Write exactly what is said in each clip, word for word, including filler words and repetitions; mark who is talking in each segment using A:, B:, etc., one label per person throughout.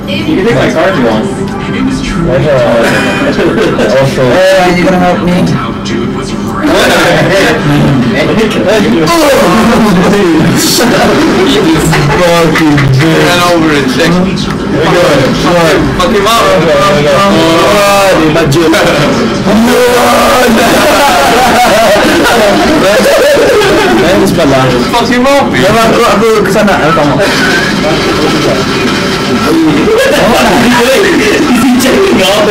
A: You can take my card if you want.
B: Also, hey, are you gonna help me?
C: Ran over and checked. Fuck him up.
B: Ayos pala.
C: Fuck him up.
B: Ako, ako kesana. Ano kamu?
A: He's checking off.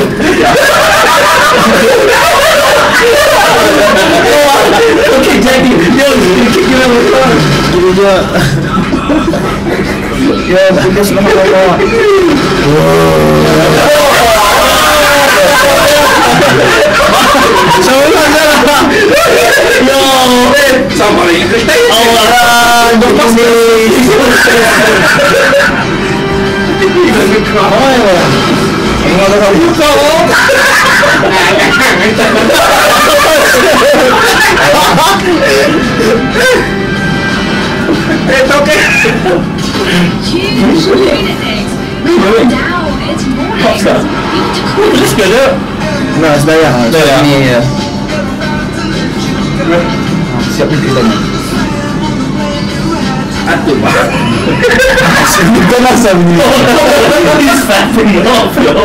A: Okay, Jackie, yo, you kick him out of the car.
B: Gini dia. Ya, putus nama kau.
A: Yo,
C: Somebody.
A: Allah, don't pass me.
C: It's okay.
D: Choose Trader Eggs. Now it's more eggs.
A: Just get it.
B: Nah, sedaya.
A: Sedaya.
B: Ini ya. Siap kita ni.
C: Aduh, Pak.
B: Bukan asam ni.
A: He's fapping off, yo.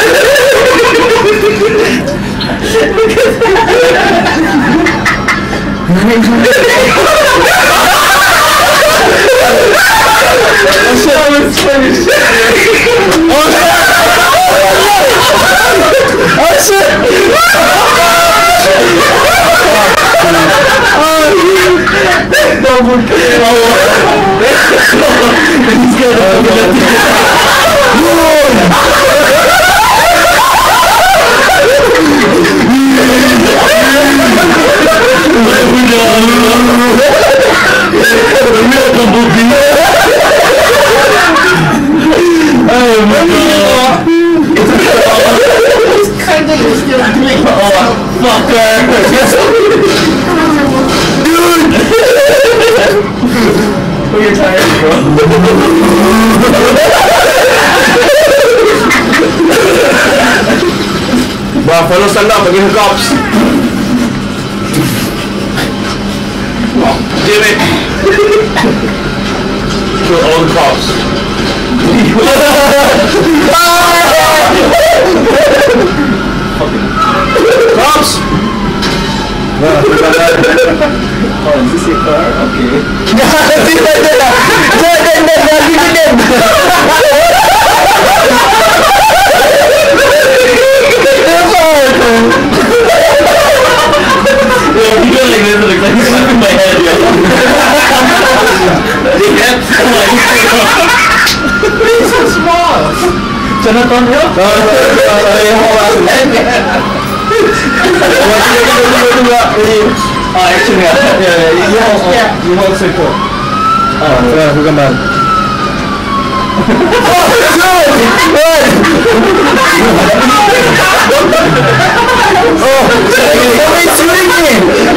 A: You're tired, bro.
C: Bah, follow Salah bagi ke cops. Damn it. Kill all the cops. Cops!
A: Oh, is this your car? Okay.
B: Tidak ada. Jangan dah lagi kedem.
A: Yo, you go like this, it looks like he's slapping my head, yo. He's so small. Jonathan, yo? Oh, actually, yeah, yeah, you hold, yeah, you hold circle. Oh,
B: Nah, aku gambar. Oh, kami curi ni.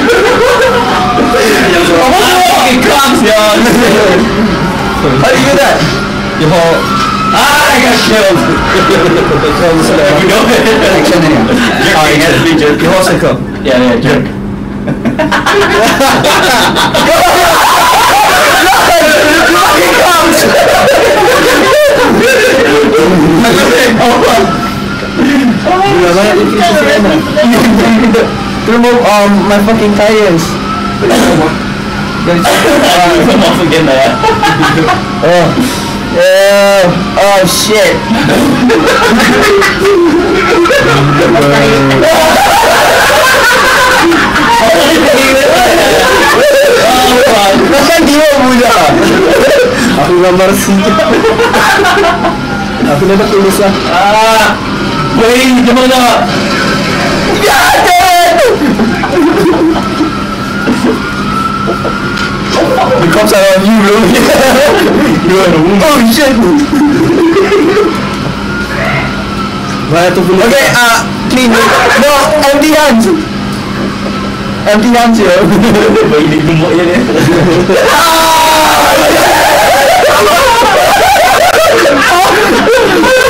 A: fucking cops, yo.
B: How do you do that?
A: You hold. Ah, I got killed. You go ahead.
B: Action ni.
A: Oh, you got to be jerk.
B: You hold circle.
A: Yeah, yeah, jerk.
B: Remove um my fucking tires.
A: Come off again, man.
B: Oh. Yeah. Oh shit. Macam dia muda. Aku gambar sini. Aku dah dapat tulisan.
A: Ah, wait, gimana?
B: The cops are on you, bro. You are a woman. Oh shit. Okay, uh, clean. No, empty hands. Empty hands here.
A: Wait, ini gemuk je ni.
B: Ah!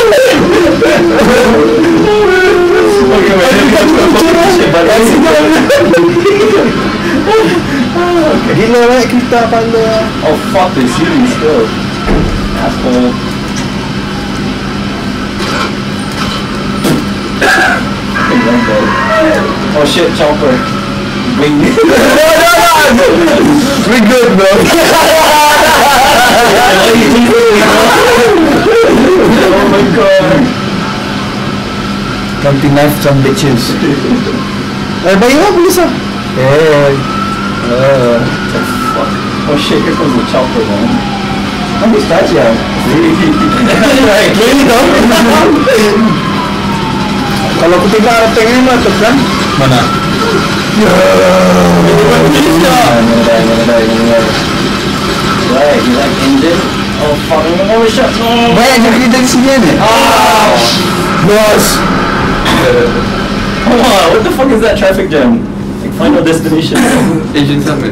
B: puta pala.
A: Oh fuck, they see me still. Asshole. Oh shit, chopper. Wing.
B: No, no, no! We're good, bro.
A: Oh my god.
B: Counting knife some bitches. Eh, bayo nga, bilis ah. Eh. Uh,
A: Fuck. Oh shit, here comes the chopper, man.
B: ang distansya yan. Really, no? Kalau ko tinggal tingin mo, ito ka?
A: Mana? Right, you like engine? Oh fuck, I'm gonna shot. No!
B: Bayan, nakikita di sini yan eh.
A: Ah!
B: Boss!
A: Come on, what the fuck is that traffic jam? Like final destination.
C: Asian Summit.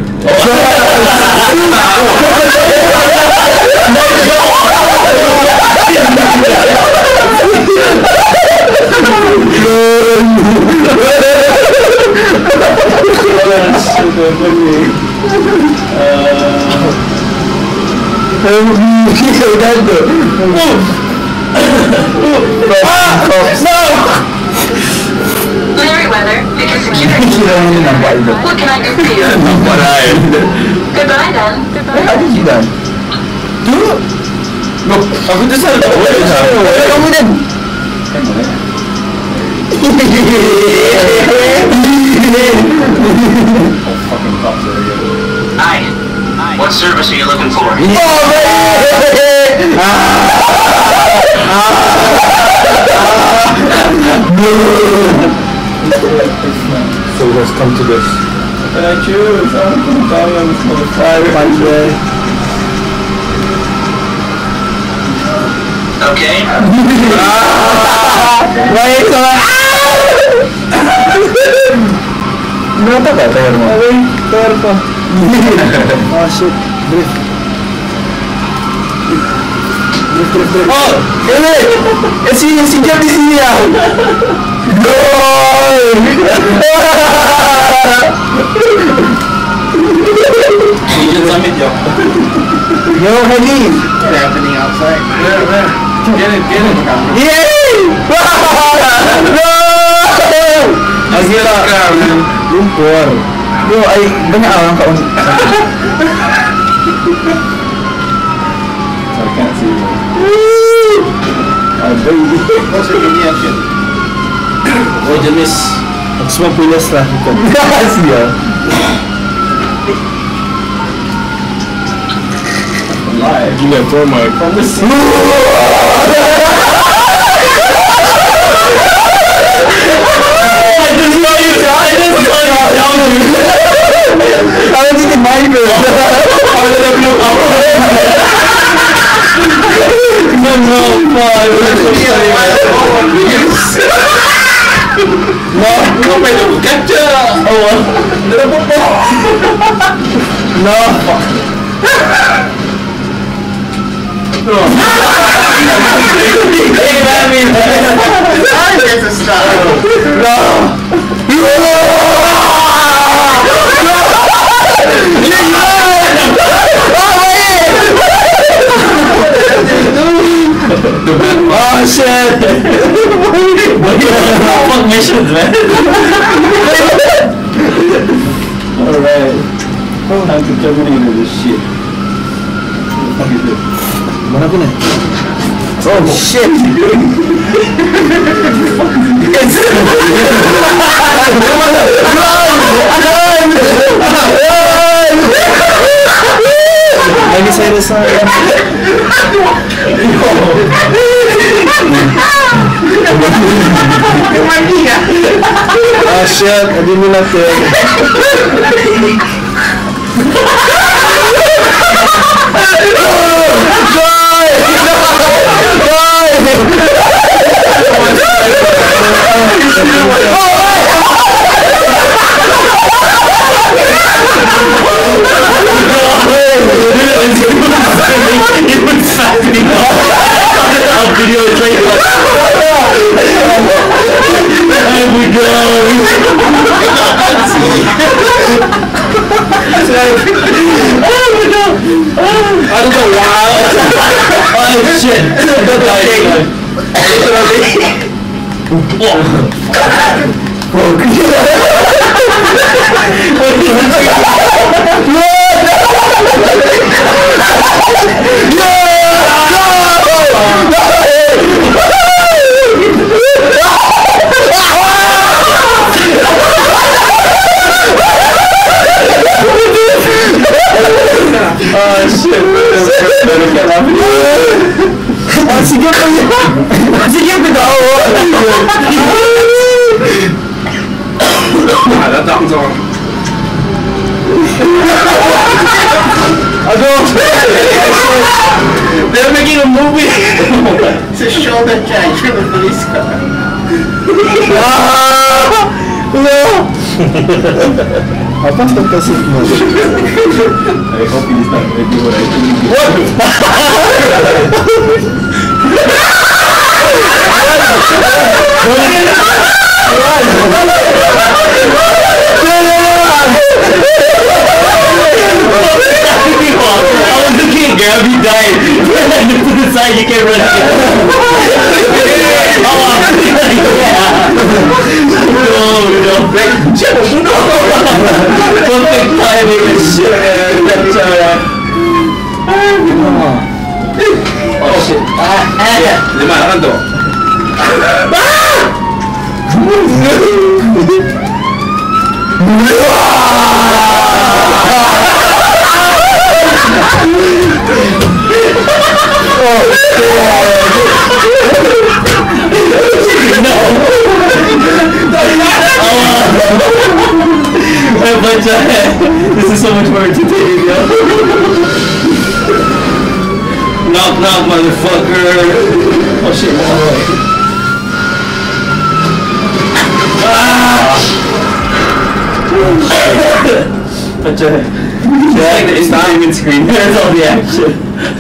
D: Blurry weather, because security. What can I do for you? Goodbye then. Goodbye.
B: How did you done?
A: No, aku tu salah.
B: Wala kamu din.
A: Oh fucking cops are here.
E: Hi. What service are you looking for?
B: So let's come to this.
A: What can I choose? I'm gonna die on this motherfucker.
E: Okay.
B: Baik sama. Berapa kak tayar mo? Away, tayar pa. Oh shit, drift. Drift, drift, drift. Oh, ini, eh si si Jeff di sini ya. Gol.
A: Asian Summit, yo.
B: Yo, Hadi.
C: What's happening outside? Where, where? Get it, get it.
B: Yay! No!
C: Ang hirap ka, man.
B: Lumpur. Yo, ay banyak orang kaum.
A: I can't see you.
B: Oh baby.
C: What's the Indian shit?
A: Oh, jenis.
B: Semua punya lah bukan. Sia.
A: Live.
C: Gila, bro, my
A: From the sea. I just saw you. I just saw you down here.
B: Kalau jadi main bro.
A: How did I blow up? No, no, fuck. No, no, may nagkatcha. Oh, no, fuck. No. Hey, man,
C: I get to stop.
A: no. Oh shit! Fuck missions, man. Alright. Time to terminate this shit. What the fuck is this?
B: Mana aku ni? Oh shit. Lagi saya rasa. Ah shit, ada minat ya.
A: Video trailer. There we go. Oh
B: Ano to? Wow! Oh shit! Ito tayo. Oh shit! Oh, sige pa yun! Sige pa daw!
C: Ah, that sounds on.
B: Ano? They're making a movie!
C: It's a shoulder check for the police car.
B: Ah! No! Apa fantastic movie?
A: I hope it is not ready what I think.
B: I was the king, Gabby died. And to the side, you can't run again. Oh, no, no. No. Perfect timing and shit, man. That's alright. Oh, shit. Ah,
C: Lima, akan to.
B: This is so much more entertaining, yo. Knock, knock, motherfucker. Oh shit, no way. Ah! But uh, like the entertainment screen, there's all the action.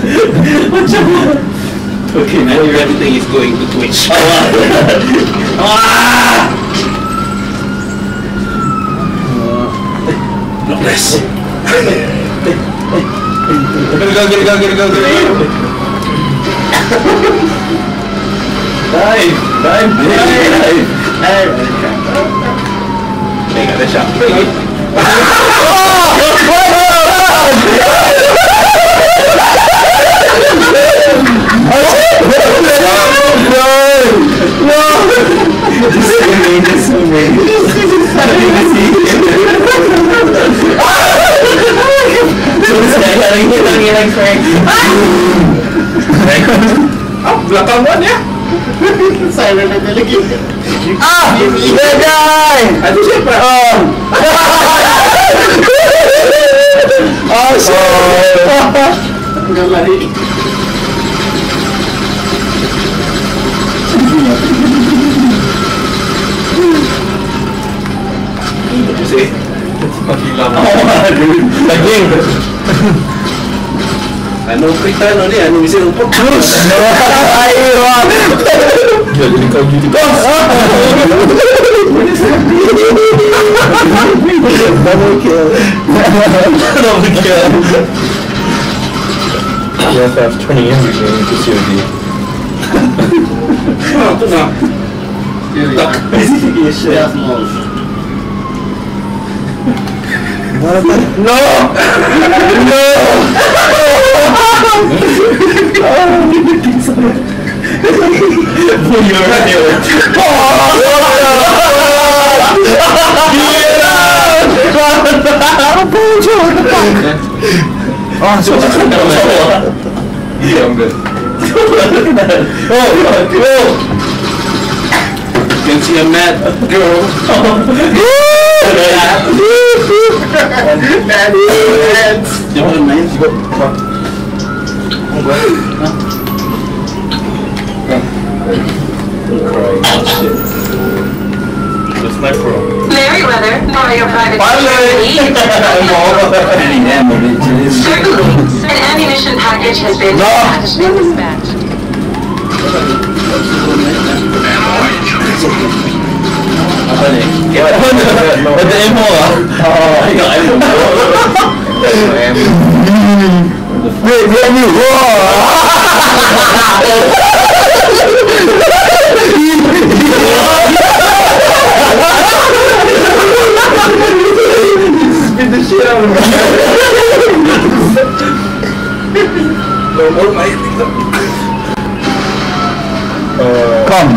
B: Okay, now you're
C: Everything is going to Twitch.
B: Oh, ah!
C: Bless. Get it go, get it go, get it go, get it go.
B: Dive! Dive! Dive! Dive!
C: Hey, got that shot.
B: This is amazing, this is amazing. I didn't even see So this guy having hit on you like Frank.
C: Oh, belakang one ya. Silent na lagi.
B: Ah! That guy!
C: Ano siya pa?
B: Oh! Oh shit!
C: Hanggang lari. You see? It's fucking lama.
B: Oh, dude. Laging.
C: Ano kita ano ni? Ano bisa lupa?
B: Terus. Ayo. Jadi kau gitu. Double kill. Double kill. You have to have twenty energy to see what you.
C: Ah, tu nak. Tak.
B: Basically a shit. No! No! For your radio. Oh, so
C: Yeah, I'm good.
B: Oh, oh!
C: You can see a mad girl. Mad hands. You want a man? You go.
A: That's my pro.
D: Merryweather, for your private
B: Finally!
A: Any ammo, bitches.
D: Certainly. An ammunition package has been dispatched.
B: Ada ammo ah? Oh, I got ammo. Wait, behind you!
A: Spin the shit out of me. No more my uh,
B: Come!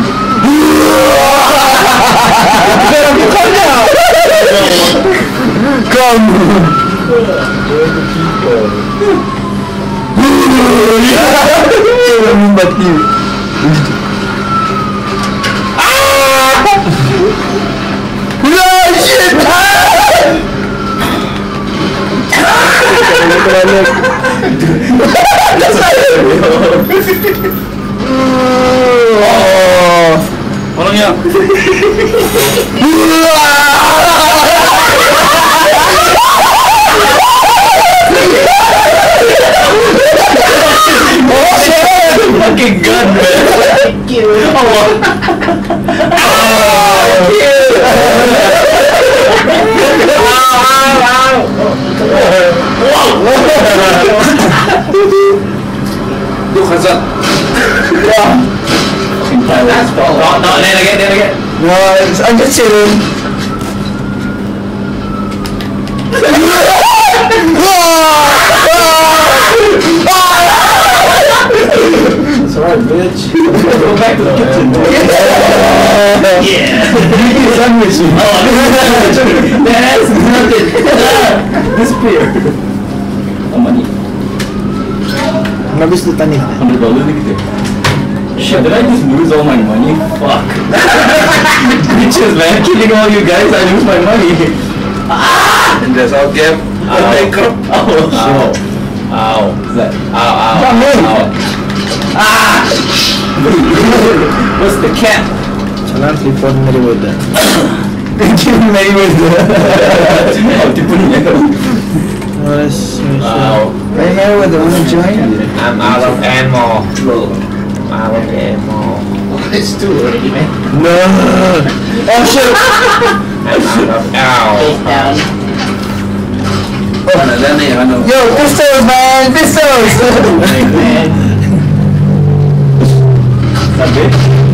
B: Come! Membat you. Ah! No shit! Oh,
A: tolong ya.
B: Fucking gun, man.
F: Thank you.
B: Oh,
A: Look, Hazard.
B: That's no, no, then again, then again. No, it's, I'm just chilling.
A: That's alright, bitch. Go back to the kitchen.
B: Yeah.
A: You sandwich.
B: Oh, that's nothing.
A: Disappear. Oh, money.
F: Habis tu tani.
A: Hundred dollars nih gitu. Shit, did I just lose all my money? Fuck. Bitches, man, killing all you guys, I lose my money. Ah!
C: And that's our game.
A: Ow. Oh, shit.
B: Ow.
A: What's that?
B: Ow, ow,
A: Come in.
B: ow.
A: Ah! What's the cat?
F: Jalan telepon Mayweather.
A: Mayweather. Oh, tipu niya.
F: Yes, yes.
B: Ow.
F: Hey Mayweather, wanna join?
B: I'm out of ammo.
A: Bro.
B: I'm out of ammo.
C: It's too early, man.
F: No.
A: Oh, shit.
B: I'm out of ow.
F: down.
A: Ano, ano yun, ano?
F: Yo, pistols, man, pistols. Man.
A: Sabi?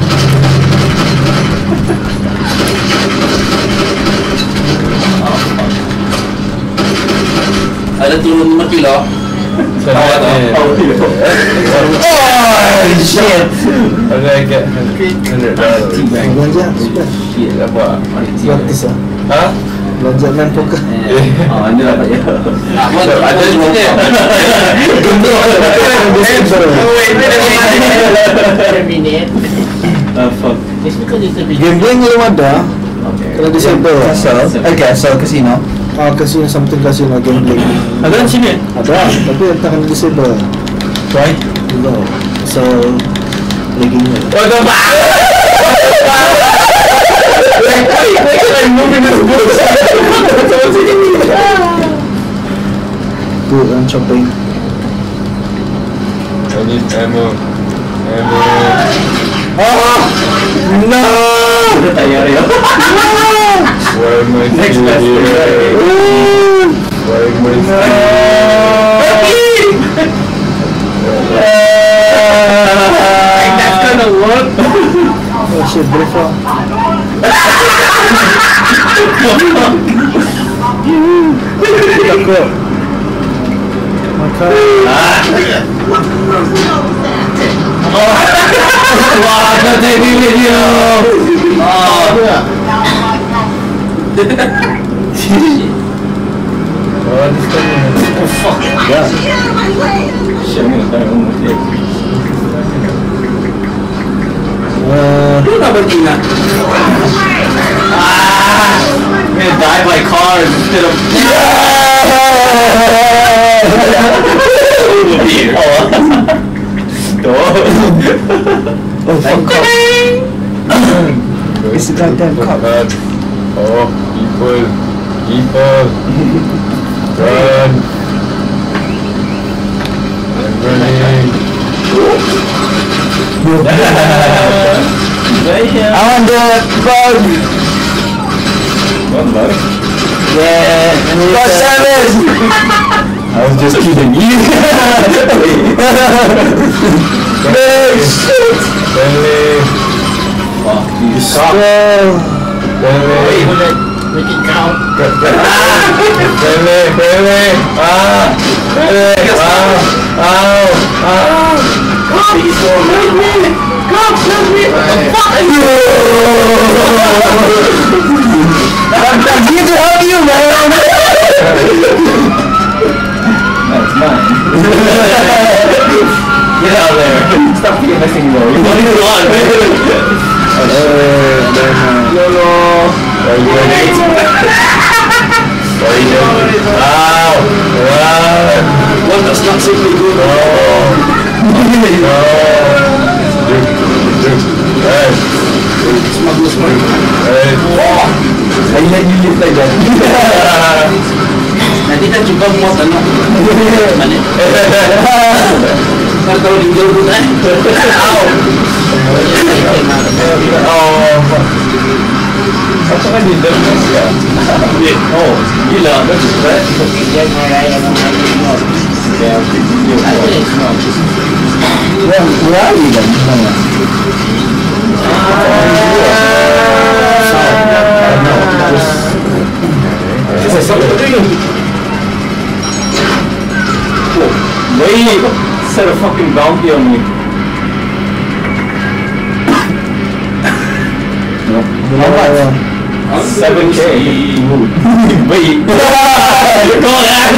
A: Ada turun lima kilo. Oh,
F: shit.
B: Okay, get hundred dollars.
F: Belanja, sudah.
B: Shit, apa?
F: Gratis ah.
B: Hah?
F: Belanja main poker.
A: Oh, ini dapat ya.
B: Ada di sini.
F: Terminate.
A: Ah, fuck.
F: It's because it's a gambling belum ada. Kalau disable.
B: Castle, eh castle casino.
F: Ah, casino something casino gambling.
A: Ada di sini.
F: Ada, tapi entah kan disable.
B: Why?
F: No. So legging.
B: What the fuck? Wait, wait, wait, I'm moving this book.
F: Good, I'm chopping.
B: I need ammo. Ammo.
F: Ah, no.
A: Udah tayar ya.
B: Why am I
A: Next
B: still
A: best
B: here?
A: thing.
B: Why am I still
A: Like that's gonna work.
F: Oh shit, Brifa. Takut. Maka.
A: Wah, ada ini video. Oh.
B: Oh, this coming.
A: Oh fuck.
F: Ya.
A: Shit, I'm gonna die almost here.
F: Uh,
A: Lu nggak berguna. Ah, I'm gonna die by car instead of. Here.
F: oh fuck. It's a goddamn cop.
B: God. Oh, people. People. Run. I'm running.
F: I want the bug.
A: What, bug?
F: Yeah. God damn it!
A: I was just kidding you.
F: Hey, shit!
B: Bentley.
A: Fuck you.
F: Stop.
B: Bentley.
C: Make it count.
B: Bentley. Bentley. Ah. Bentley. Ah. Ow. Ah.
C: Please don't make me.
B: Come, help me.
C: Fuck
F: I'm I'm here to help you, man!
A: That's mine. Get out there. Stop messing with me.
B: What is on, man?
F: Lolo!
B: Are you ready? Are you ready? Ow. Run.
C: One does not simply go.
B: No. No. Hey.
C: Smuggler's money.
B: Hey.
A: I let you live like that.
C: Nanti kan juga muat ano. Mani. Ntar kalau tinggal pun eh.
B: Ow. Oh.
A: Apa kan di dalam ya? Oh, gila. That's right. Where, where are you then? This is something. Wait, set a fucking bounty on me. How much? seven K. Wait. Go on.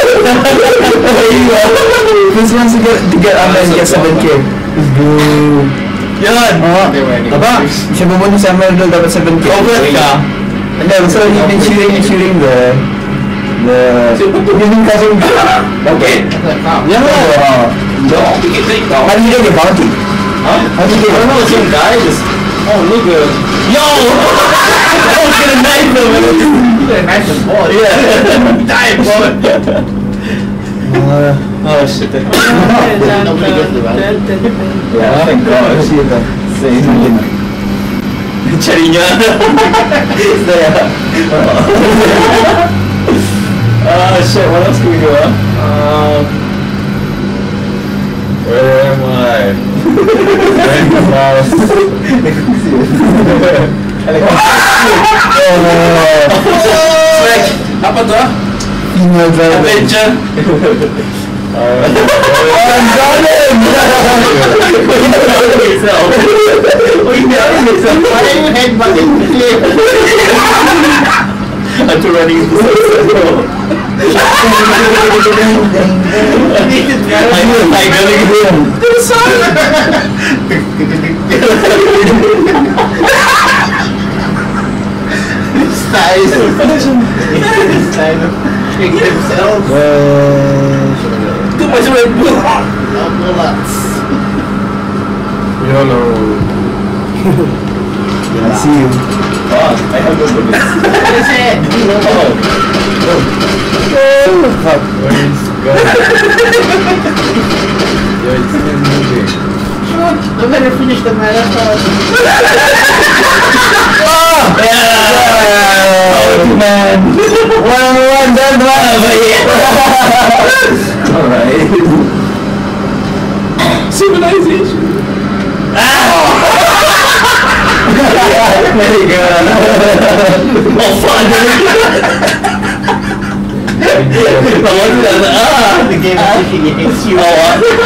F: Who's wants to get to get Amber and get seven K? Let's go.
A: Yan!
F: Oh, aba, siya pumunta sa Amber dapat seven K.
A: Over ka?
F: Hindi, so you've been cheering and cheering the the you've been causing
A: Okay.
F: yeah.
A: No.
F: How do you get your bounty?
A: Huh?
F: How do you get
A: I don't know,
F: your
A: some guy just... Oh, nigga. Yo! I was gonna knife him and it
C: You got a knife and ball.
A: Yeah.
C: Die, boy.
F: Uh,
A: Oh, shit.
C: Nobody gets the right.
A: Yeah, thank God. Same. Carinya. Saya. Ah, shit. What else can we do, huh?
B: Um, where am I?
C: Swag. Apa tuh?
F: female driver.
C: Adventure.
F: I'm running!
A: yourself. What are you doing yourself?
C: Why are you headbutting the cliff?
A: I'm too running into the I'm like going home.
C: Nice. Shaking himself. Too much Red Bull. No bullets.
B: YOLO.
F: I see you.
A: Oh, I have no bullets.
C: What is it?
A: Oh.
F: Oh, fuck.
B: Where is God? Yo, it's still moving.
C: I'm gonna finish the marathon.
F: Oh!
A: Yeah! Oh, man.
F: One on one, done one.
A: Alright. Civilization. There you go. Oh, fun. I wanted that. Ah!
C: The game is pushing against you.
A: Oh,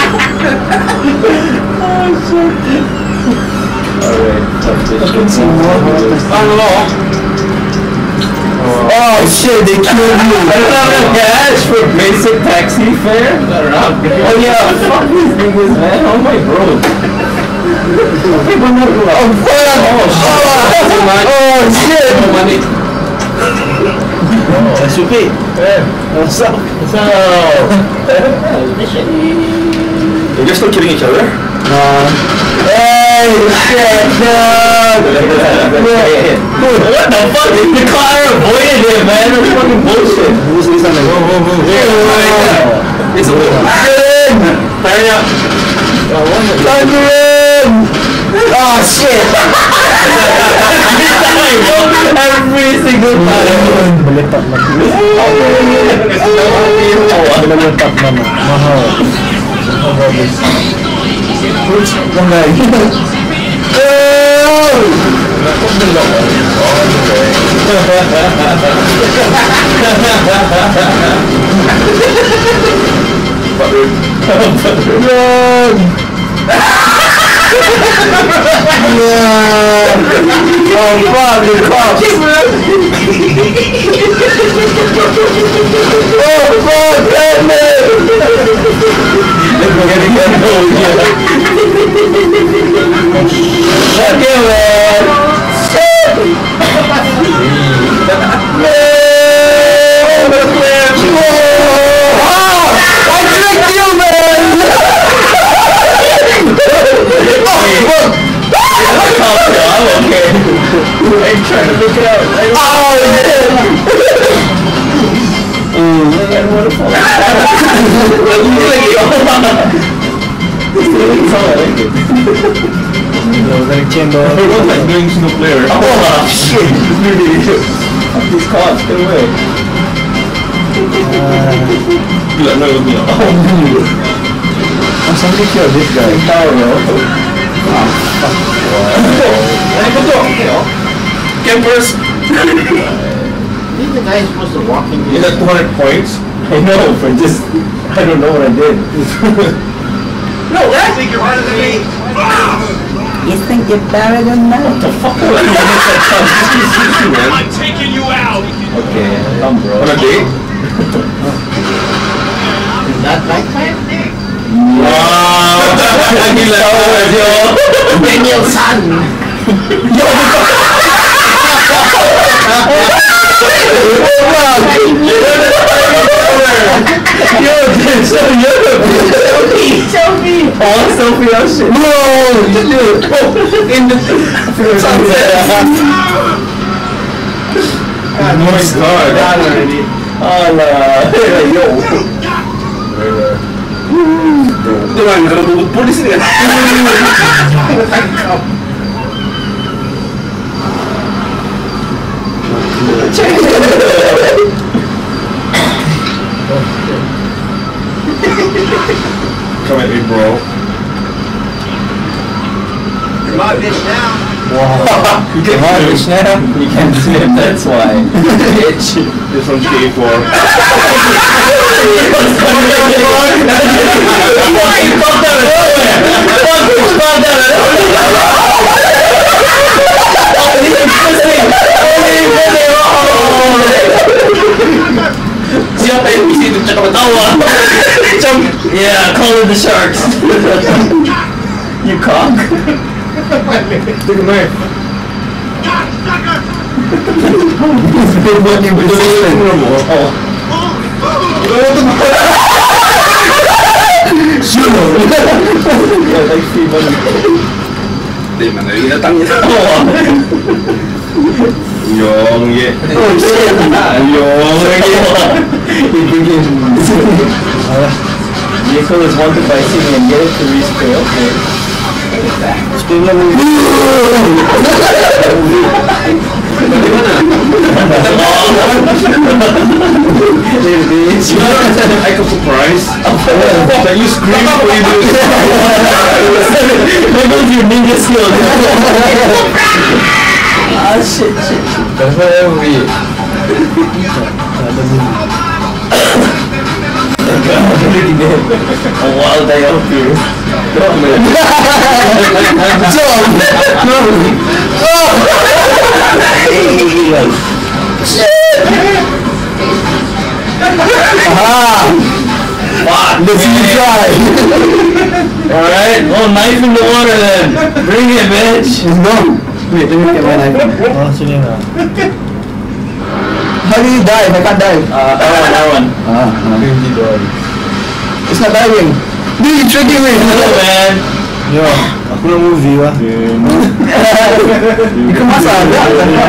A: shit. Alright, tough to
F: Oh shit, they killed you.
A: I don't have enough cash for basic taxi fare. Oh yeah, fuck these niggas, man. How am I broke?
F: Oh fuck!
A: Oh shit!
F: Oh shit!
C: No money.
F: S U P.
A: What's up? What's up? You're still killing each other?
F: Uh, hey, shit, no!
A: What the fuck? The car avoided it, man. That's fucking bullshit.
F: Who's this on the go?
B: Move, move, move.
A: It's a little. Hurry up.
F: Thunder in! Oh shit!
A: Every single time.
F: Meletak mati. Meletak mana? Mahal. Mahal bagus. Terus yang lain. Oh.
B: Kau belok. Oh,
F: Run! Oh fuck, the cops! Oh fuck, Batman!
A: We're gonna get over here. Fuck you, man!
F: I tricked you, man! Oh, fuck!
A: I'm okay. I'm trying to look it out.
F: Oh, yeah!
A: Mm, I don't want to fall.
F: Very chamber.
B: everyone's like doing snow player.
A: Oh shit! This really fuck these cops, get away.
B: Gila, no, no.
A: Oh,
F: Oh, somebody killed this guy.
A: tower, bro.
B: Ay, betul. Campers.
C: Think the guy is supposed to walk in
B: You got two hundred points.
A: I know, for just, I don't know what I did.
B: No, I think you're better than me.
F: You think you're better than that?
A: What the fuck? man.
E: I'm taking you out.
A: Okay, come bro.
B: On a date?
C: Is that nighttime?
B: Wow. Gila.
A: Yo.
C: Daniel San!
A: Yo, dude, so yo. Selfie. Oh, selfie, oh shit.
F: No!
A: Dude. In the sunset.
B: Oh my god.
A: Oh, no. Yo.
B: Jangan, kalau bubuk polis ni kan. Come at me, bro.
C: You're my bitch now.
F: Wow.
B: You can't
F: Wow,
B: flip.
F: bitch, now.
A: You can't slip, that's why. Bitch.
B: This one's K four.
A: Fucking popped out of nowhere! Fucking popped out of nowhere! Oh, he's pissing! Oh, he's pissing! Oh!
B: Siapa yang bisa itu cakap tawa?
A: Jump! Yeah, call it the sharks! You cock?
B: Take a knife.
F: He's been working with Satan.
A: Oh.
F: Shoot him!
A: Yeah, like free money.
B: Di mana dia datang ya?
A: Oh!
B: Yong ye.
F: Oh shit!
B: Yong ye.
A: He begins. Vehicle is wanted by city and get it to rescue. Okay.
F: Still never
A: Little bitch.
B: You know, I can surprise. That you scream when you do it.
A: There goes your ninja skill. Ah shit, shit, shit.
F: That's what I mean.
A: A wild day out here.
F: Jump! No! Oh! Aha!
A: Fuck,
F: Let's see you try!
A: Alright, well, knife in the water then. Bring it, bitch.
F: No! Wait, let me get my knife. Oh, sini lah. How do you dive? I can't dive.
A: Uh, that one, that one.
F: Ah, it's not diving. Dude, you're tricking me!
A: Hello, man.
F: Yo, aku nak movie lah. Ikan masak ada.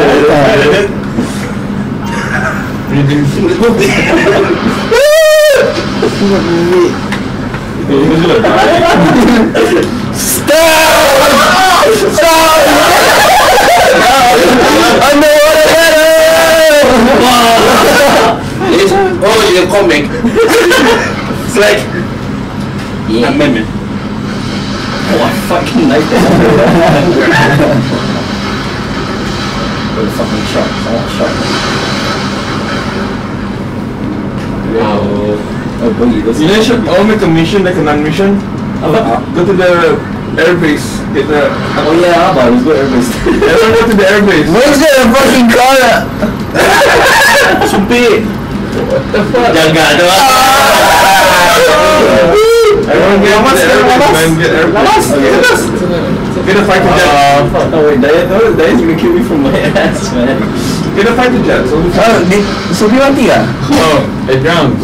F: Aku nak movie. Stop! Stop! Underwater!
B: read a comic. It's like
A: Yeah.
B: amendment.
A: Oh, I fucking like that. Oh, fucking shark. I want shark. Oh, boogie, this
C: You know, you should all make a mission like a non-mission. Uh, go to the airbase. Get the.
A: Oh yeah, but let's go airbase.
C: Everyone go to the airbase.
F: Where's the fucking car?
C: Supi.
A: What the fuck?
B: Jaga tu.
C: Everyone get
A: Lamas,
C: the airbase,
A: lamas.
C: man. Get airbase.
A: Lamas.
C: Get a fighter jet.
A: Oh fuck, no wait, Diane, no, Diane's gonna kill me from my ass, man.
C: Get a fighter jet. So
F: Oh, di Supi mati kah?
C: oh, it drowned.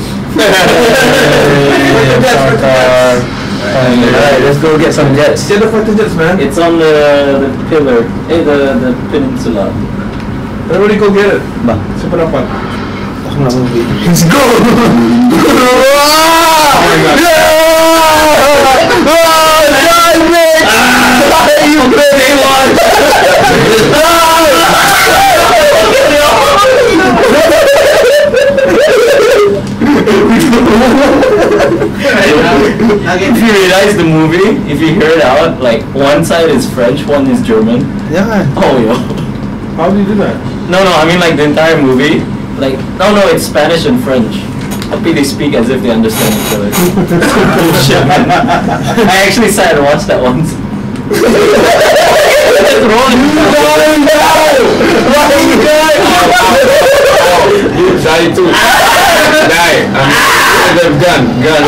F: Alright, let's go get some jets.
C: Get the fighter jets, man.
A: It's on the, the pillar, eh, the, the peninsula.
C: Everybody go get it.
F: Bah,
C: Super dapat.
F: aku nak movie. Let's go!
C: Oh my god.
F: You play one!
A: If you realize the movie, if you hear it out, like one side is French, one is German.
F: Jangan.
A: Oh yo.
C: How do you do that?
A: No, no, I mean like the entire movie. Like, no, no, it's Spanish and French. Happy they speak as if they understand each other. Bullshit, man. I actually sat and watched that once. It's wrong.
C: You die too. Die. Um, gun, gun, gun.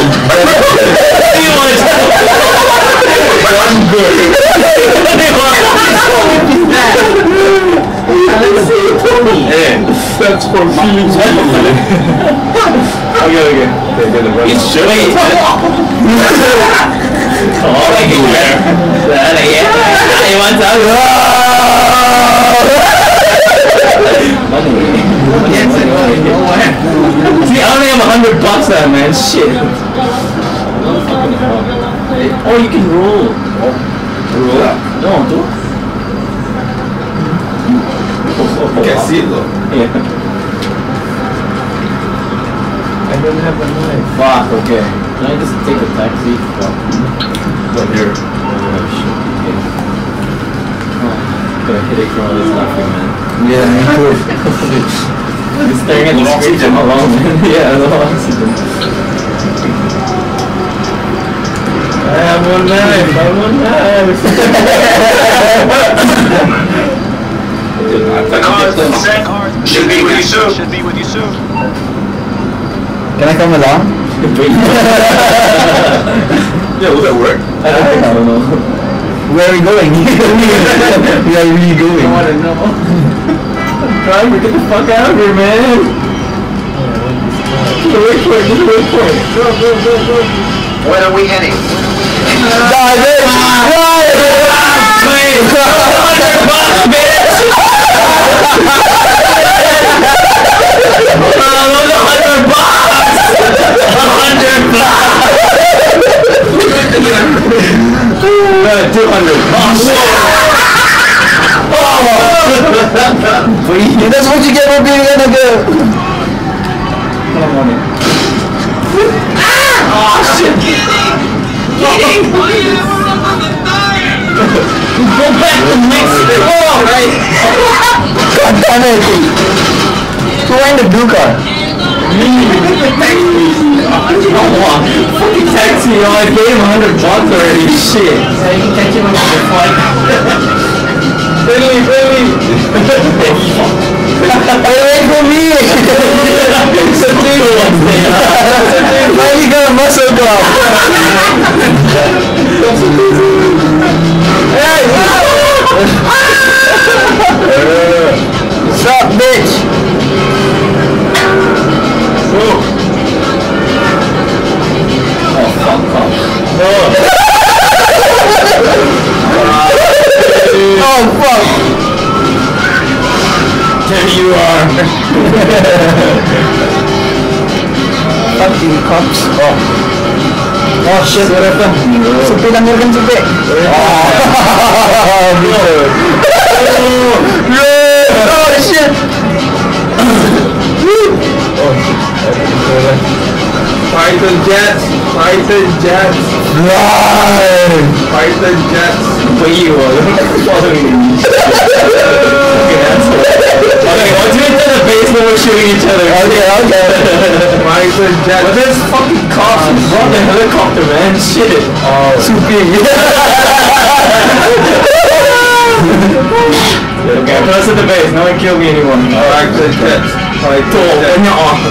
C: Gun good. Hey, that's for feelings. Okay, okay. Okay, get the gun.
A: It's wait. Oh, like it where? Yeah. You want some? Money. See, I only have a hundred bucks now, man. Shit. Oh, you can roll. Roll? No, do.
C: You can't see it though.
A: Yeah.
C: I don't have a knife.
A: Fuck, okay. Can I just take a taxi? Fuck.
C: What here?
A: Oh, shit. Okay. Oh, got a headache from all this laughing, man.
F: Yeah, me too.
A: You're staring at the screen for how long, man? Yeah, no oxygen. I have one knife, I have one knife.
E: The car is set. Should be with you soon.
G: Should be with you soon.
F: Can I come along?
C: Yeah, will that work?
A: I don't know.
F: Where are we going? Where are we going?
A: I wanna know. Driver, get the fuck out of here, man! Just wait for it, just wait for it. Go, go, go, go.
E: Where are we heading?
F: Die, bitch! Die!
A: Wait! Hundred bucks, bitch! Oh, those are hundred bucks! A hundred bucks! Uh, two hundred. Oh, shit!
F: You're not supposed to get for being a nigga!
A: Oh, shit! Go back to Mexico, right?
F: God damn it! Who in the blue car?
A: Fucking taxi, yo, I gave him a hundred bucks already, shit. So you can catch him on the flight. Friendly, friendly.
F: Hey, wait for me!
A: It's a dude one day.
F: Why you got a muscle club? Hey! What's up, bitch?
A: Oh, fuck off.
F: Oh, fuck!
A: There you are.
F: Fucking cops. Oh. Oh shit, what happened? Supi langgarkan Supi. Oh, betul. Oh shit. Oh shit.
C: Fighter jets.
F: Fly!
C: Fighter jets.
A: For you, following me. Okay, that's it. Okay, once we enter the base, when we're shooting each other.
F: Okay, okay.
C: Fighter jets.
A: But there's fucking cops. Brought the helicopter, man. Shit.
F: Oh, Supi.
A: Okay, I'm close to the base. No one kill me anymore.
C: Fighter jets. Fighter
A: When
C: jets.
A: you're off.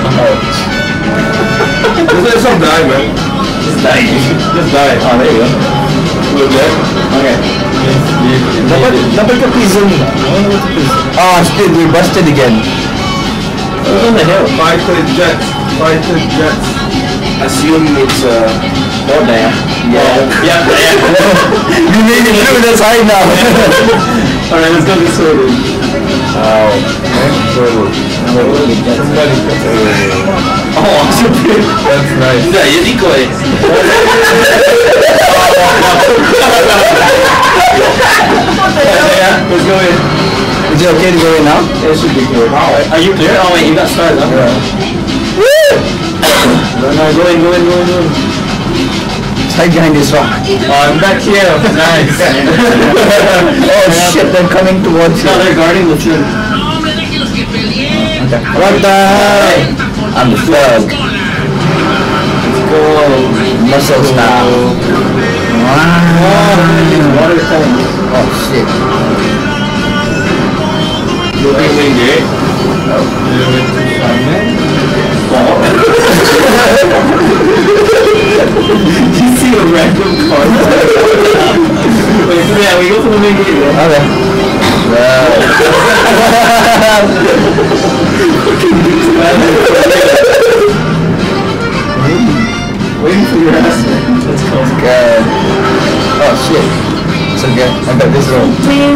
C: Just let some die, man.
A: Just die. Just die. Oh, there you go. Good, good. Okay.
F: Dapat, dapat ke prison na? Oh, shit, we busted again.
A: Who's on the hill?
C: Fighter jets. Fighter jets.
B: Assume it's uh,
A: Oh, there. Yeah. Yeah, yeah.
F: We made it through the side now.
A: Alright, let's go this way then.
F: Oh,
A: Oh, stupid.
F: that's nice.
B: enggak ya decoy.
A: Yeah, let's go in.
F: Is it okay to go in now?
A: It should be good. Are you clear? Oh wait, you got started, huh? No, no, go in, go in, go in, go in.
F: Hide behind this rock.
A: Oh, I'm back here. Nice.
F: Oh shit, they're coming towards
A: No,
F: you.
A: they're guarding the thing.
F: What the hell? I'm the thug.
A: Let's go.
F: Muscles now.
A: Oh,
F: Wow.
A: water tank.
F: Oh shit.
A: You see a random car. Wait, so yeah, we go to the main gate, yeah?
F: Okay.
A: Waiting for your ass. Let's go.
F: Good. Oh shit. It's okay. I got this room.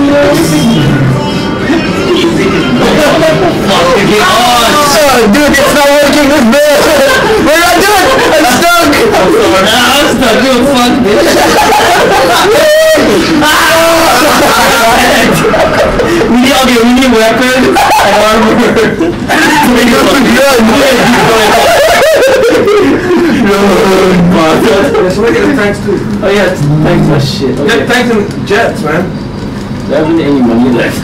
F: Oh, dude, it's not working with me. We're not doing it. I'm stuck.
A: I'm stuck. Dude, fuck this. We need, okay, we need weapons and armor. We need gun.
C: Let's look at the tanks too.
A: Oh yeah, tanks are shit.
C: Get
A: Okay.
C: tanks and jets, man.
A: There haven't any money left.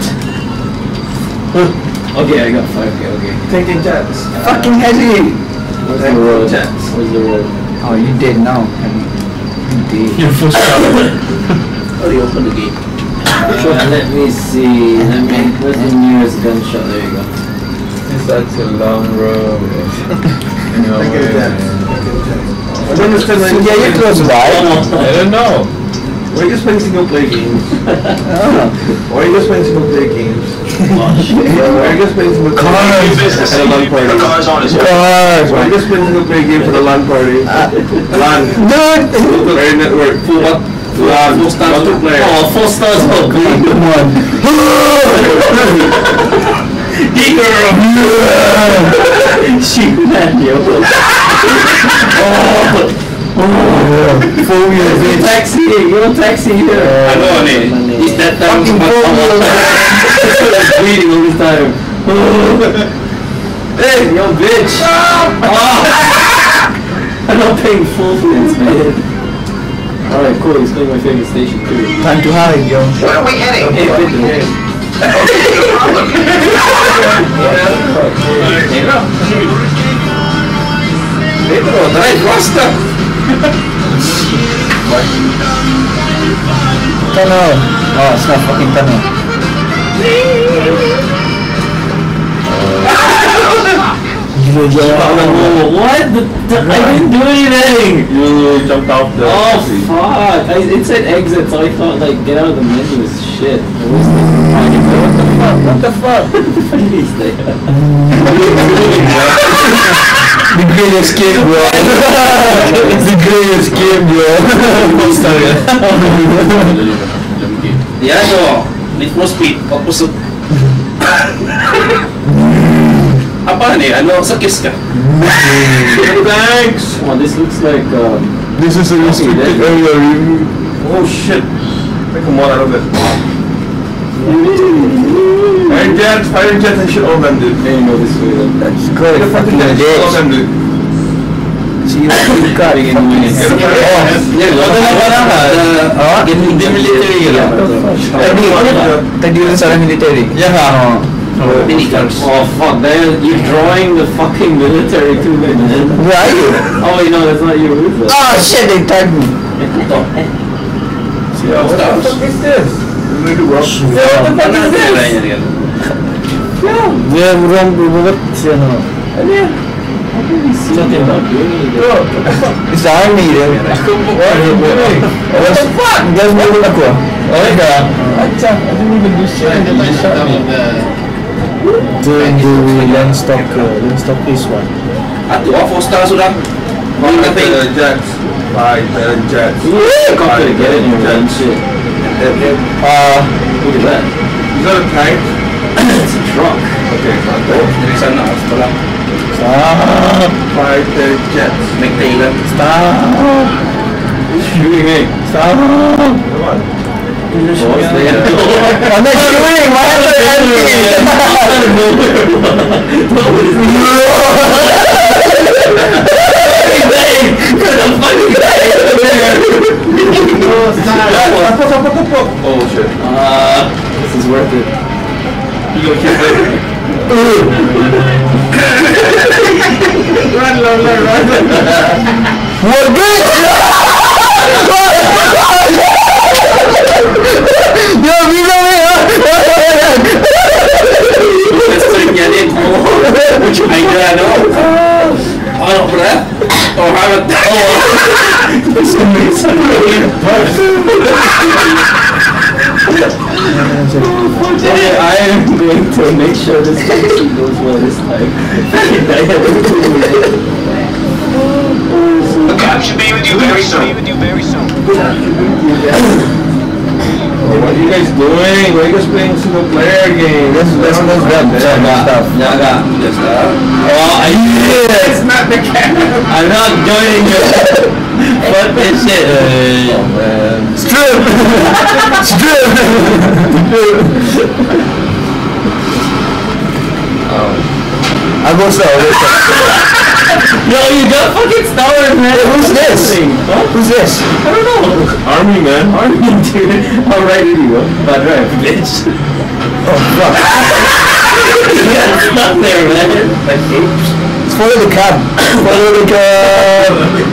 A: Okay, I got five K, okay.
C: Tank and jets.
F: Fucking heavy.
A: Where's the road?
C: Jets.
A: Where's the road?
F: Oh, you dead now. You dead.
A: Your first shot. Oh, they opened the gate. Uh, let me see. Let me. Where's the nearest gunshot? There you go.
G: It's such a long road. No
C: Tank and
G: way,
C: jets.
G: man.
C: I don't understand why
F: So yeah, you're close by.
G: I don't know.
C: why are you just playing single player games?
F: Oh.
C: Why are you just playing single player games?
A: Oh shit.
C: Why are you just playing single player
F: Cars.
C: games?
E: Business,
C: At a LAN party.
E: the car's on his way.
F: Cars.
C: Why are you just playing single player game for the LAN party? LAN.
F: Dude.
C: Player network. Full what? LAN. Full stars multiplayer.
A: Oh, four stars. Oh, green.
F: Come on.
A: Hey girl. Shoot that, yo. Oh. Oh.
F: Four wheels,
A: Yo,
F: bitch.
A: taxi. Yo, taxi here.
B: I know nih. Is that time
F: Fucking four wheels.
A: It's bleeding all this time. Hey, yo, bitch. Oh. I'm not paying full for this, man. Alright, cool. He's playing my favorite station too.
F: Time to hide, yo.
E: Where are we heading?
A: Hey, Victor.
C: Pedro, drive faster.
F: Tunnel. Oh, it's not fucking tunnel.
A: Oh, what? The, the, I didn't do anything!
C: You jumped off the.
A: Oh, fuck. I, it said exit, so I thought, like, get out of the menu is shit. It was like, what the fuck? What the fuck? What is that?
F: The great escape, bro. It's the great escape, bro.
B: Ya dong. Need for speed. Fokus. Apa nih? Ano sa kiss ka?
C: Thanks.
A: Oh, this looks like, um...
F: This is a restricted area.
C: Oh shit. Take a mod out of it. Fire jets, fire jets and shit all of them, dude.
A: There you go, this way then.
F: That's good.
C: Get the fucking
F: Fucking
C: jets, all of
F: bitch.
C: them, dude.
F: It's you you got
A: Being in the way.
F: Oh, oh,
B: Di military ka lang.
F: tadi tadi udah salah military.
B: Ya ha.
A: Oh fuck, that, you're drawing the fucking military to me, man.
F: Where are you?
A: Oh wait, no, that's not you. Who's that?
F: Oh shit, they tagged me.
C: What the fuck is this? Really rough.
B: What the fuck is this?
F: Dia belum buat siapa?
A: Something about doing it.
F: It's the army dia. What the fuck? Dia belum aku.
B: Oh ya.
F: Acha, I didn't even do shit. They shot me. The the land stock land stock is one.
B: Atu, oh, four star sudah.
C: Fighter jets. Fighter jets.
A: Yeah, got to get in here, man. Shit.
F: Uh,
A: Look at that.
C: Is that a tank?
A: It's a truck.
C: Okay, it's not
B: Oh,
C: that.
B: dari sana setelah
F: stop,
C: Fighter jets.
B: naik Thailand.
F: stop,
A: Shooting me.
F: stop.
C: Come on.
A: Oh, it's there.
F: I'm not shooting. My hands are
C: Oh shit.
A: Uh, this is worth it.
C: You gonna kill it? Run, run, run, run.
F: What bitch? Dia bilang ni.
B: Sering jadi ada ada. Oh, berat. Oh, harap.
A: Okay, I am going to make sure this thing goes well this time.
E: The cab should be with you very soon.
C: Oh, what are you guys doing? Why are you guys playing single player game?
F: Let's let's let's grab
B: Jaga,
F: stuff.
B: jaga, just
A: Oh, I yeah.
C: It's not the cab.
A: I'm not joining you. Fuck this shit.
B: Oh man.
F: Strip, strip. I go slow. I go slow.
A: Yo, you got fucking Star Wars, man.
F: Who's this?
A: Huh?
F: Who's this?
A: I don't know.
C: Army man.
A: Army, dude. I'll write it you. Bad drive, bitch.
F: Oh fuck!
A: You got stuck there, man. Like, oops.
F: Let's follow the cab. Follow the cab.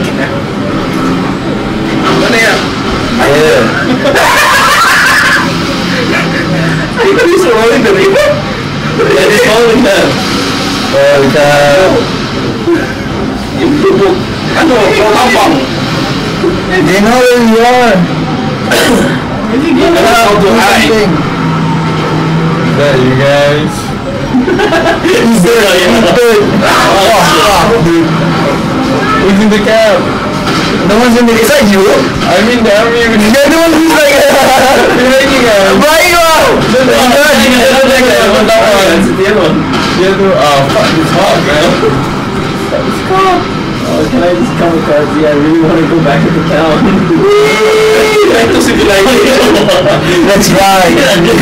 B: Mana ya?
F: Yeah.
A: He's rolling the river. Yeah, he's rolling them.
F: Follow the cab.
B: Ano, Kampang.
F: They know where you are.
A: You
F: Come
A: know
F: do
A: how to hide.
F: something.
B: There you guys.
F: He's dead. He's dead. Oh fuck, dude.
B: Who's in the cab?
F: No one's in the. Is that you?
B: I'm in the army.
F: You're the one who's like.
B: You're making a.
F: Right, you are.
A: That's the other one.
B: Dia tu, ah, fuck this hot, man.
A: Oh, can I just come because yeah, I really want to go back to the town. Back to civilization.
F: That's right.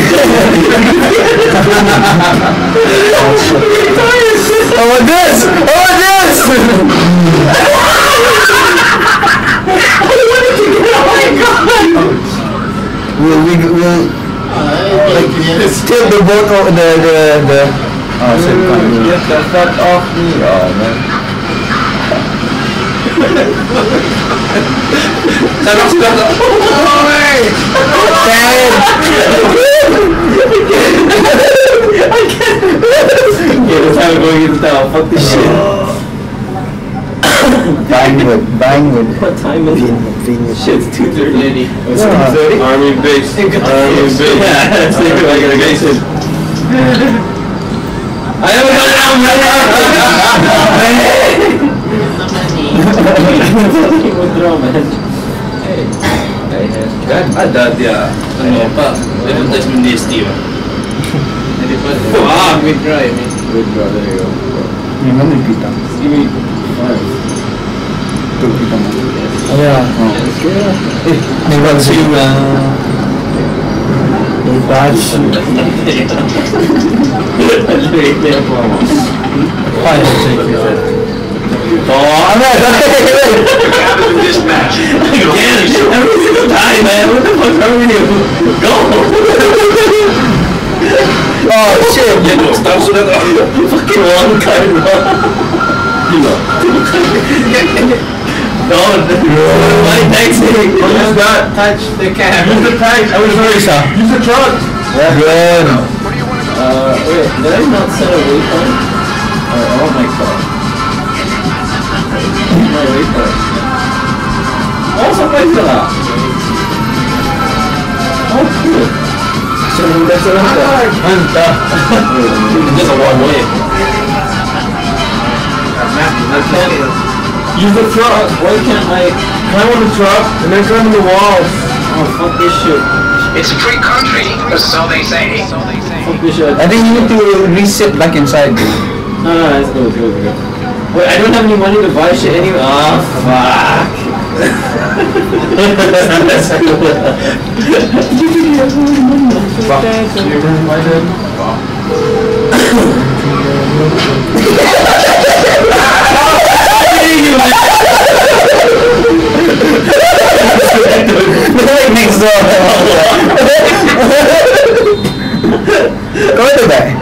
F: Oh, what this? Oh, what this?
A: Oh my god!
F: We'll, we, we'll like, steal the boat or the, the, the, oh, shit, can't do it.
B: Get the fuck off me. Oh, man. Sana sudah tak.
F: Dad!
A: Yeah, that's how we're going into town. Fuck this shit.
F: Bangwood, Bangwood.
A: What time is it?
F: Venus.
A: Shit's two thirty. It's
F: Yeah.
A: two thirty?
C: Army base. Army base.
A: Yeah, that's it. I gotta get it. I haven't got it out, man. Fucking withdraw, man. Hey.
B: Kan ada dia. Ano apa? Advertisement di Steam. Jadi pas. Ah, withdraw ini.
A: Withdraw, there you go.
F: Yung ano yung kita?
A: Give me five.
F: Ito, kita mo. Oh, yeah. Oh. Eh, may vaccine na. May badge.
A: I'll wait there for a while.
F: Fine, check it out.
A: Oh, man.
E: What happened in this match? You don't
A: Again,
E: think so?
A: every single time, man. What the fuck wrong with you? Go!
F: Oh shit!
B: Ya no, stop sudah tak.
A: Fucking one card, bro. You know. Don't. Why texting?
C: Use that.
B: Touch the cam.
C: Use the tank. I was sorry, sir. Use the truck.
F: Good.
A: Uh, wait, did I not set a waypoint? Oh, oh my god. My waypoint. Oh, sampai ke lah. Oh, cool. Sudah, sudah, sudah. Mantap. Just a one way. I can't
C: Use the truck.
A: Why can't I
C: Climb on the truck and then climb on the walls.
A: Oh fuck this shit.
E: It's a free country, so they say.
A: Fuck this shit.
F: I think you need to reset back inside, dude.
A: No no let's go, let's go, let's go. Wait, I don't have any money to buy shit anyway. Ah fuck. Let's go.
C: Fuck. You remind him?
F: Like next door. Go to that.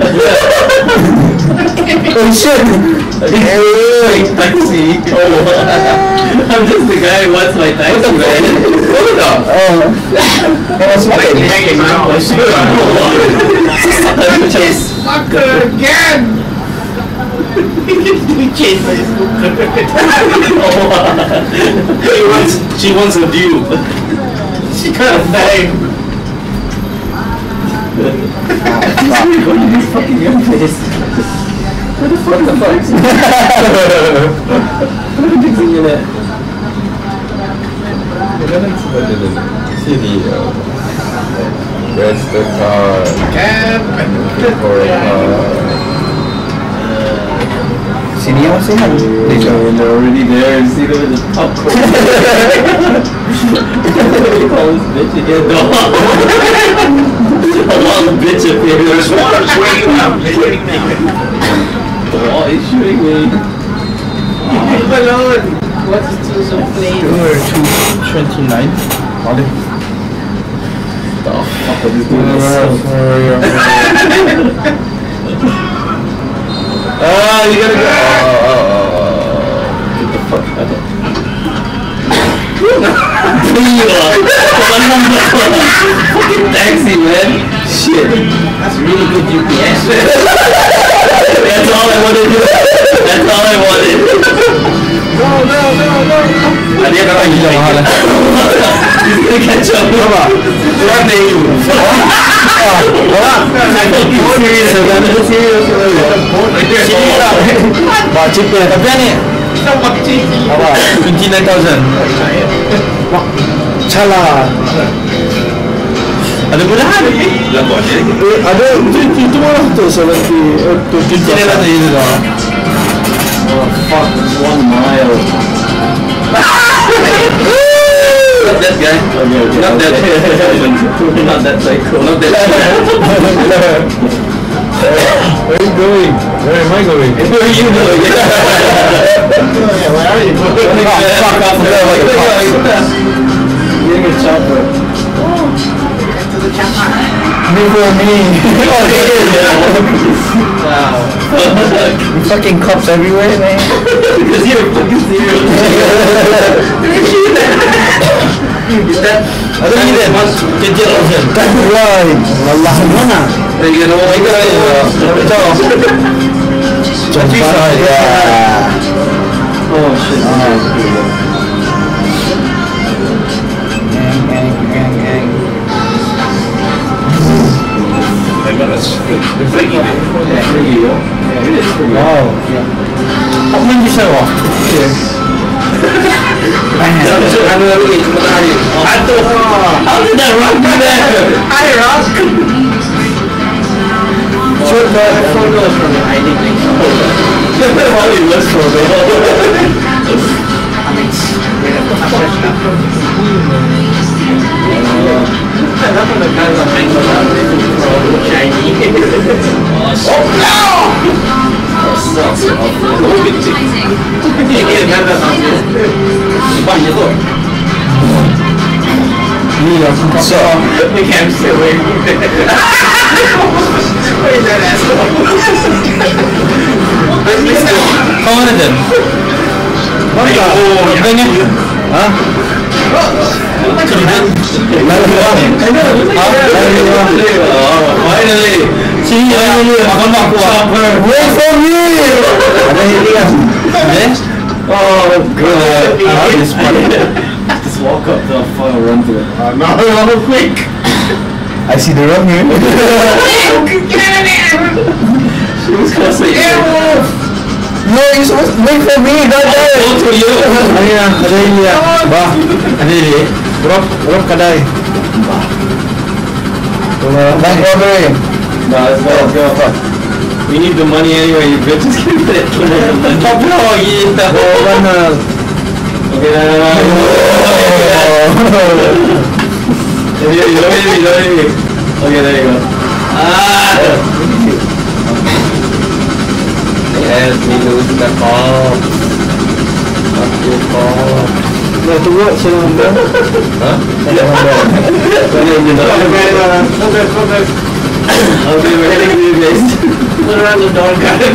F: Oh shit.
A: Hey, taxi. Oh, I'm just the guy who wants my taxi, man. Hold on.
F: Oh. That's
E: Like,
F: what
E: hang him out.
A: Yes.
B: Fucker again. She wants, she wants a due.
A: She got a name. He's really going to this fucking young place. What the fuck the fuck? What are you fixing in it?
G: City. Where's the car?
B: Cab.
G: For a car.
F: Sini yang masih kan?
A: They're, they're already there. See them in the popcorn. You call this bitch again? No. A lot of bitch up here.
E: There's one who's waiting out. He's waiting now.
A: Oh, he's shooting me.
B: Leave alone. What's to so flame?
F: two twenty-nine.
A: The fuck is this doing?
C: Ah, you gotta go.
A: Get the fuck out of fucking taxi, man. Shit. That's really good G P S. That's all I wanted. That's all I wanted.
C: No, no, no, no.
A: I didn't know you like it. He's gonna catch up. Come on. One day you. Serious, man. Serious.
F: Wah, cheap ya. Tapi ni apa? twenty-nine thousand. Wah, salah.
A: Ada mudahan.
C: Eh, ada itu malah tu seventy, twenty.
F: Ini lah tu lah.
A: Oh fuck, it's one mile. Not that guy. Okay, okay. Not that. Not that psycho. Not that.
C: Where are you going? Where am I going?
A: Where are you going? Where are you going?
F: Oh, fuck off.
A: Getting a chopper.
F: Me for me. Oh,
A: Wow.
F: fucking cops everywhere, man.
A: Because you're fucking serious. Is that?
F: I don't need that.
A: Kecil option.
F: That's right. Allah mana?
A: You know what I got?
F: Countryside. Yeah.
A: Oh shit.
F: Gang, gang, gang, gang. Wow. Apa yang bisa wah?
A: How did that rock do that? Hi rock. Sure, but photos from the hiding thing. Probably was Oh no!
B: before.
F: So,
A: The cam's still waiting. Where's that asshole?
B: Kau mana Dan?
F: mana?
B: Dan ya?
F: Hah?
B: Finally. Sini makan mak kuah.
F: Wait for me! Ada ini kan?
B: Eh?
A: Oh god. This Just walk up to the phone and run to it. Uh, no, no, quick!
F: I see the rum here.
A: She was gonna say Airwolf!
F: No, you're supposed to wait for me, not that.
B: Go to you.
F: Ayan, ada ini ya. Bah, ada ini. Rob, Rob kadai. Bank robbery.
A: No, let's go, let's go. We need the money anyway, you bitches. Give me that money.
B: Oh, yeah.
F: Oh, mana?
A: Okay, no, no, no. You don't hit me, don't hit me. Okay, there you go.
B: Ah.
G: Yes, we lose the ball. Fuck you, ball.
F: No, to work, sila manda.
G: Huh?
F: Sila manda.
A: Okay, no, no, focus, focus. Okay, we're heading to you guys. Put around the dog garden.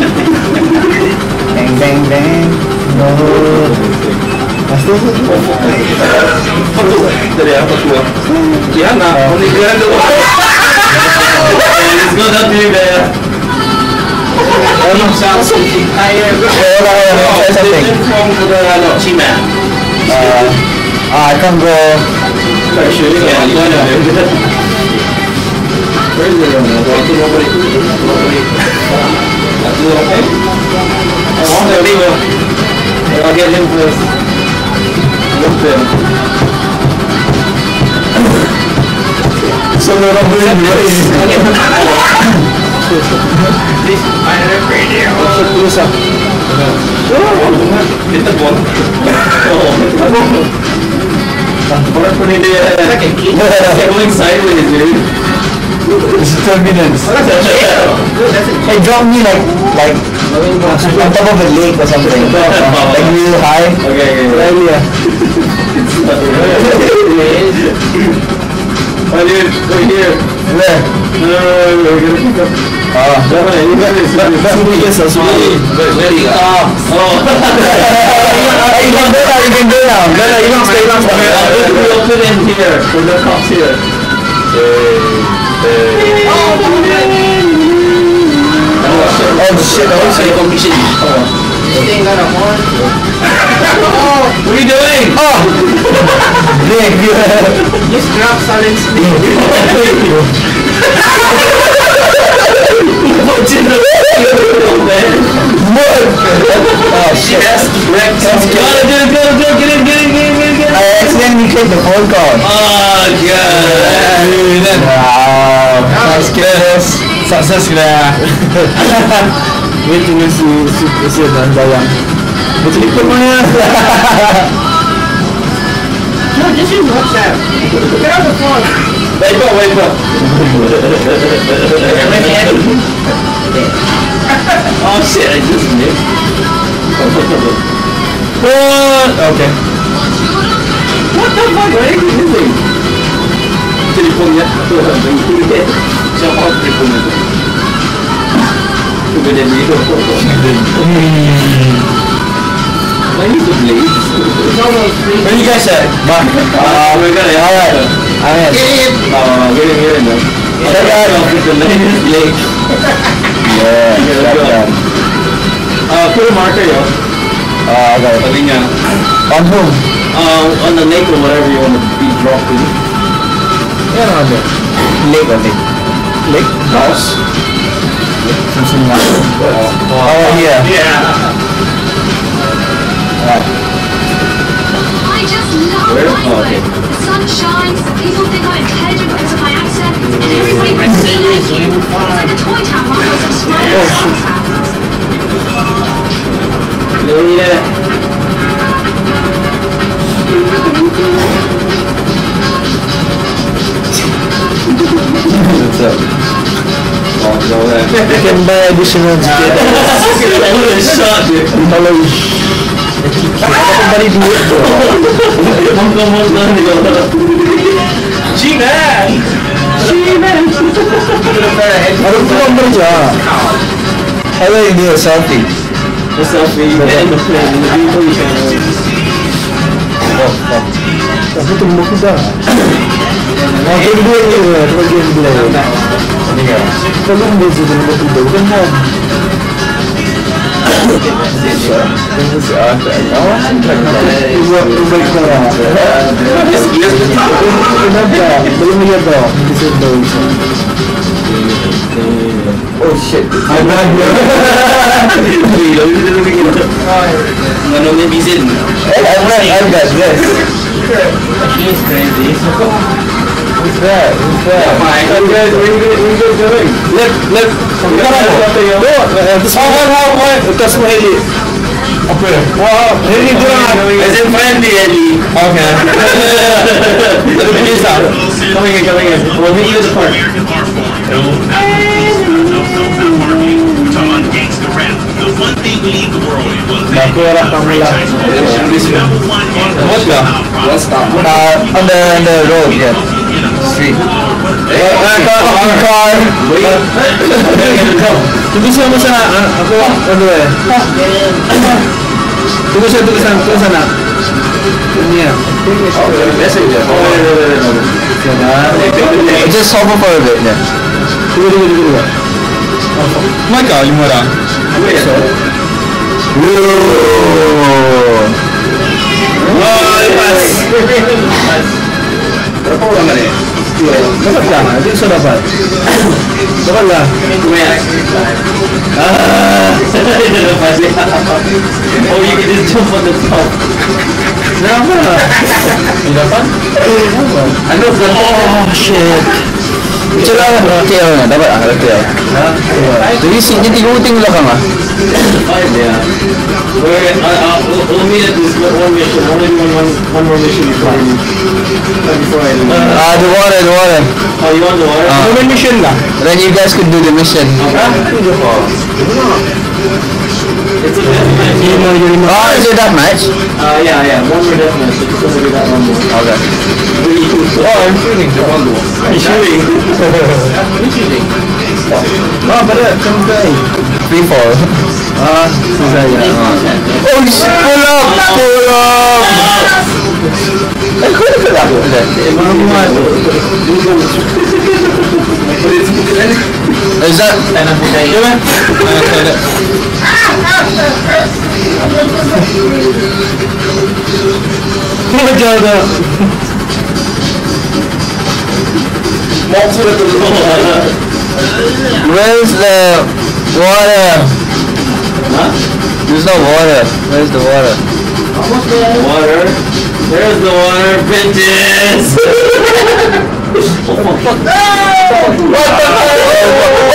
F: Bang, bang, bang. No. Pasti tu.
A: Dari apa tua? Ya, nak. Only grand dua. Let's go down to you guys.
F: Orang
A: something higher.
F: orang say something.
A: From the ano, Chiman.
F: Uh, I can't go.
A: Sure, yeah, you know. Where is the room? Nobody, nobody, nobody. That's okay. Oh, there we go. I'll get him first. Look there.
F: So the rum is
A: Please, I have a radio.
F: Lusa.
A: Hit the ball. What a pretty day. They're going sideways, dude.
F: It's turbulence. It dropped me like like on top of a lake or something. Like real high.
A: Okay, okay, okay.
F: Earlier.
A: Oh, dude, over here.
F: Where?
A: No, no, no, no, we're gonna pick up.
F: Ah.
A: Come on, you got this.
F: Yes, that's
B: Where where you go?
A: Ah, oh.
F: You can go now. You can go now. No, no, you don't stay long.
A: We open in here. For the cops here.
F: Oh shit! Oh
B: Say
F: shit!
B: competition.
A: This thing got a horn.
B: What are you doing?
F: Oh! Big!
A: Just drop silent sleep. Oh shit!
B: Rex. Go, go, go, go, get in, get in, get in, get in, get in.
F: I accidentally clicked the phone call.
B: Oh god.
F: Wow! Nice kiss. Success kena. Wait tunggu si si si dan bayang. Betul ikut mana?
A: No, just use WhatsApp. Get on the phone. Wake up, wake up. Oh shit, I just missed.
F: What? Okay.
A: What the fuck? Why are you missing? Teleponnya tuh bentuknya. Siapa teleponnya tuh? Sudah jadi itu. Why you so late? It's almost three.
F: Where you guys at? Bye.
A: Ah, we're gonna.
F: Alright. Alright.
A: Get in. Oh, get in, get in, man.
F: Shut up.
A: The latest late.
F: Yeah. Shut up.
A: Uh, put a marker, yo.
F: Ah, okay.
A: Sabinya.
F: On whom?
A: Uh, on the lake or whatever you want to be dropped in.
F: Yeah, on there. Lake or lake? Lake?
A: House.
F: Something like that. Oh, yeah.
A: Yeah.
F: Alright.
D: I just love
A: Where?
D: Lightway.
A: Oh, okay.
D: The sun shines, people think I'm intelligent because of my accent, and everybody wants to be like you. It's like a toy town rather than a smiling soft town.
A: Yeah. What's up? Oh, no, that.
F: You can buy additional ticket.
A: Look at that shot, dude.
F: Follow Bali duit tu.
A: Mongko-mongko ni kau.
B: G-Man!
A: G-Man.
F: Baru pulang kerja. How do you do a selfie?
A: A selfie. Get in the plane. In the vehicle you can.
F: Oh, fuck. Tapi tu mau kita. Mau game dua ni, tu game dua. Ini kan. Kalau mau jadi mau kita bukan mau. Ini si ada kawan. Buat buat cara. Kenapa? Belum lihat dah. Bisa tahu. Oh shit. Ada dia.
B: Mana ni bizin?
F: Eh, I'm right. I'm that. Yes.
A: She's crazy.
F: Who's that? Who's that?
A: My God, guys, where you where you guys going?
F: Look, look. Oh, how, how, what? That's Swahili. Apa? Wow, ini dia.
B: As in friendly, Eddie.
F: Okay.
A: Let me get out. Coming in, coming in. We'll meet you at the park.
F: Aku orang kamu lah. What the? What stop? Uh, on the on the road, yeah. Street. Eh, car, car. Tunggu siapa sana? Aku aku eh. Tunggu siapa tunggu sana tunggu sana. Ini ya.
A: Message.
F: Just hover for a bit, yeah. Tunggu tunggu tunggu. My God, you more down.
B: Oh, lepas.
A: Berapa orang ni?
F: Dapat tak? Nanti saya dapat. Dapat lah.
A: Ah. Oh, you can just jump on the top.
F: Kenapa?
A: You dapat? I know.
F: Oh shit. Macam lah tail ni, dapat lah tail. Jadi seatnya tiga puting belakang lah.
A: Five, yeah. We're, uh, uh, we'll, we'll meet at this one mission. I want to do one, one, one more mission before I leave. Before I leave.
F: Ah, the water, the water.
A: Oh, you want the water?
F: Ah.
A: One mission lah.
F: Then you guys could do the mission.
A: It's a death match.
F: Oh, is it that match?
A: Uh, yeah, yeah. One more death match. It's going to be that one more.
F: Okay.
A: Oh, I'm shooting. The one more. You're shooting. You're shooting.
F: Oh, but that comes back. Free fall. Ah, susah ya. Oh, shit, pull up, pull up. Eh, kau ada tak? Is that? Macam ada. Where's the water?
A: Huh?
F: There's no water. Where's the water?
A: Water. There's the water, bitches. Oh, fuck.
F: What the hell?